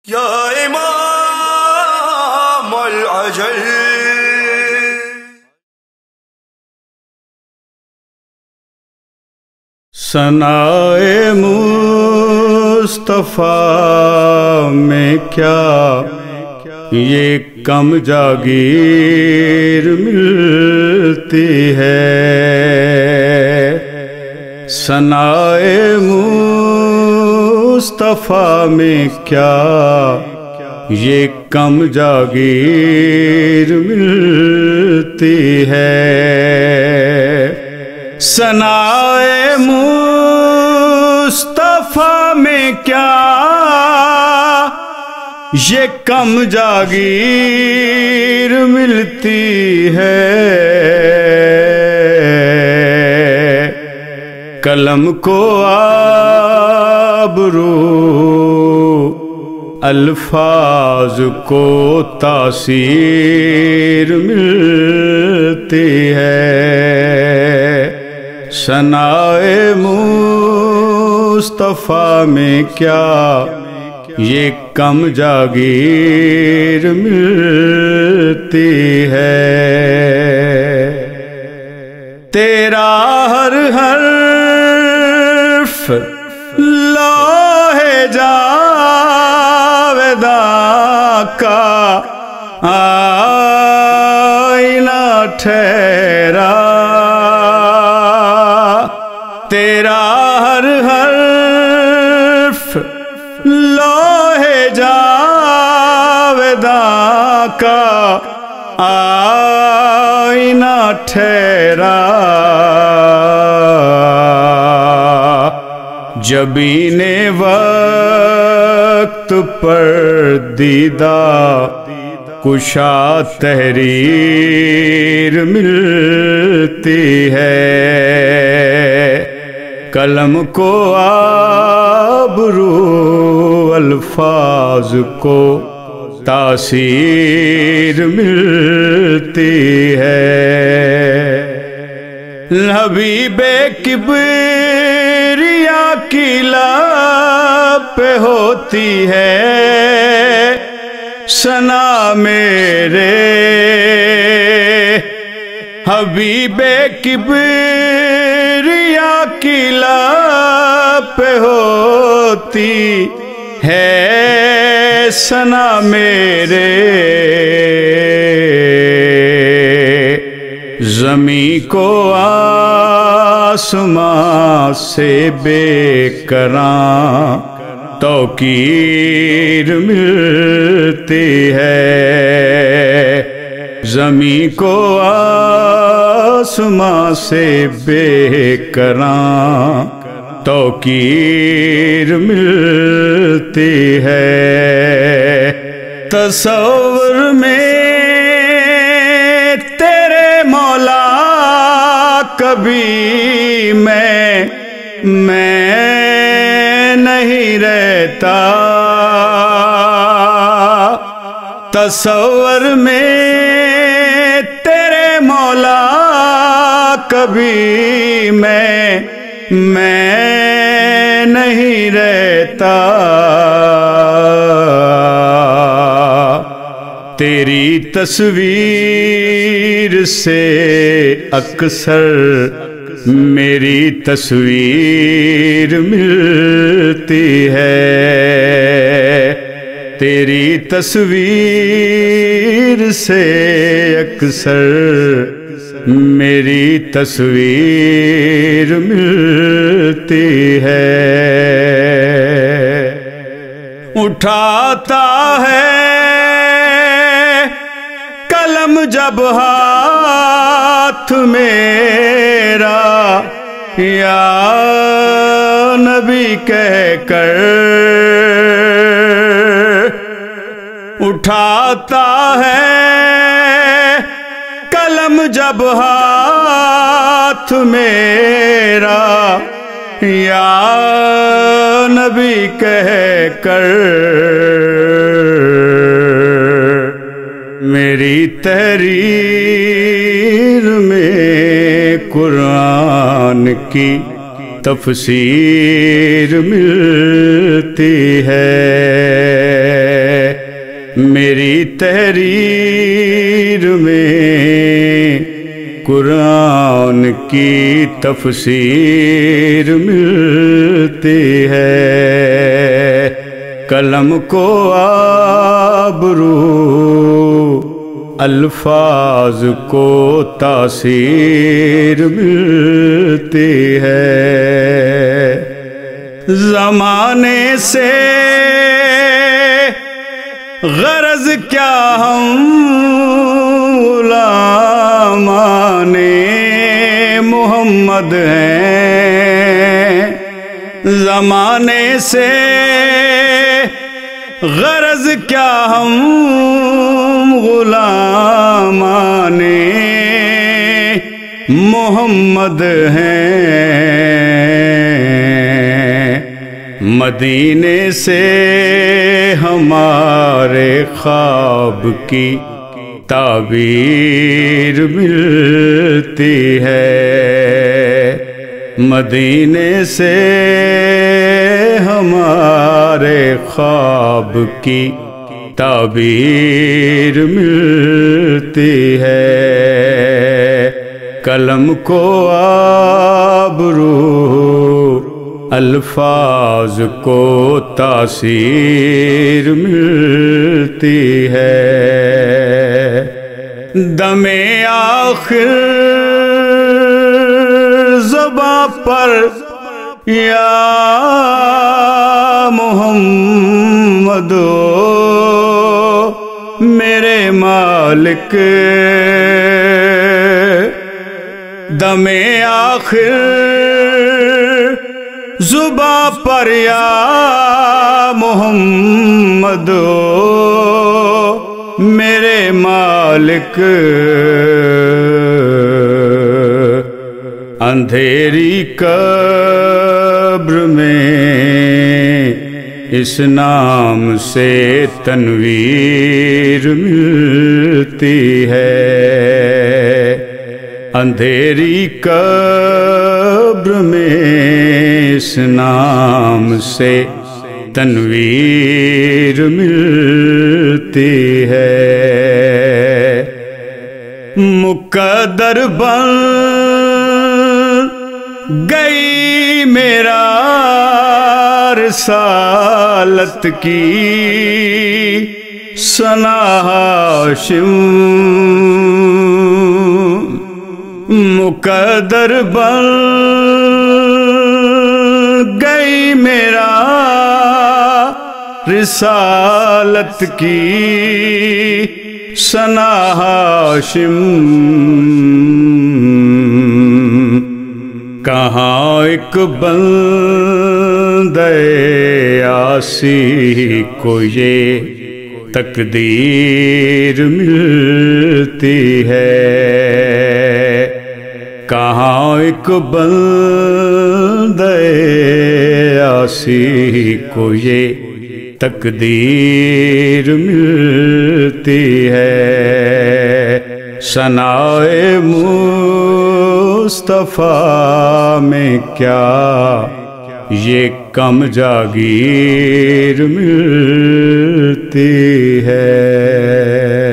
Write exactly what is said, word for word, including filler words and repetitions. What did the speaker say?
یا امام العجل ثنائے مصطفیٰ میں کیا یہ کم جاگیر ملتی ہے، ثنائے مصطفیٰ میں کیا یہ کم جاگیر ملتی ہے، ثنائے مصطفیٰ میں کیا یہ کم جاگیر ملتی ہے، قلم کو آبرو الفاظ کو تاثیر ملتی ہے، ثنائے مصطفیٰ میں کیا یہ کم جاگیر ملتی ہے، تیرا ہر حرف لوح جاوداں کا آئینہ ٹھہرا، تیرا ہر حرف لوح جاوداں کا آئینہ ٹھہرا، جبین وقت پر دیدہ کشا تحریر ملتی ہے، قلم کو آبرو الفاظ کو تاثیر ملتی ہے، حبیب کبریا کی لب پہ ہوتی ہے ثنا میرے، حبیب کبریا کی لب پہ ہوتی ہے ثنا میرے، زمین کو آسمان سے بے کراں توقیر ملتی ہے، زمین کو آسمان سے بے کراں توقیر ملتی ہے، تصور میں تیرے مولا کبھی میں میں نہیں رہتا، تصور میں تیرے مولا کبھی میں میں نہیں رہتا، تیری تصویر سے اکثر میری تصویر ملتی ہے، تیری تصویر سے اکثر میری تصویر ملتی ہے، اٹھاتا ہے قلم جب ہاتھ میرا یا نبی کہہ کر، اٹھاتا ہے قلم جب ہاتھ میرا یا نبی کہہ کر، میری تحریر میں قرآن کی تفسیر ملتی ہے، میری تحریر میں قرآن کی تفسیر ملتی ہے، قلم کو آبرو الفاظ کو تاثیر ملتی ہے۔ زمانے سے غرض کیا ہم غلامان محمد ہیں، زمانے سے غرض کیا ہم غلامان محمد ہیں، مدینے سے ہمارے خواب کی تعبیر ملتی ہے، مدینے سے ہمارے خواب کی تعبیر ملتی ہے، قلم کو آبرو الفاظ کو تاثیر ملتی ہے۔ دم آخر زباں پر یا محمد میرے مالک، دم آخر زباں پر یا محمد میرے مالک، اندھیری قبر میں اس نام سے تنویر ملتی ہے، اندھیری قبر میں اس نام سے تنویر ملتی ہے، مقدر بن گئی میرا رسالت کی ثنا ہاشم، مقدر بن گئی میرا رسالت کی ثنا ہاشم، کہاں ایک بندے عاصی کو یہ تقدیر ملتی ہے، کہاں ایک بندے عاصی کو یہ تقدیر ملتی ہے، ثنائے مصطفیٰ میں کیا یہ کم جاگیر ملتی ہے۔